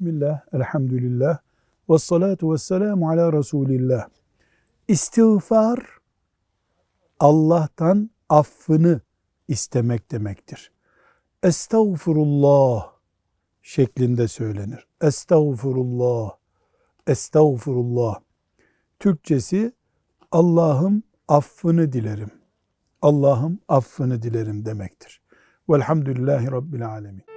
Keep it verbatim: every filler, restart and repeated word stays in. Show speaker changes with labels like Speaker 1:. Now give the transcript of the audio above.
Speaker 1: Bismillah, elhamdülillah, ve salatu ve selamu ala Resulillah. İstiğfar, Allah'tan affını istemek demektir. Estağfurullah şeklinde söylenir. Estağfurullah, estağfurullah. Türkçesi Allah'ım affını dilerim. Allah'ım affını dilerim demektir. Velhamdülillahi Rabbil alemin.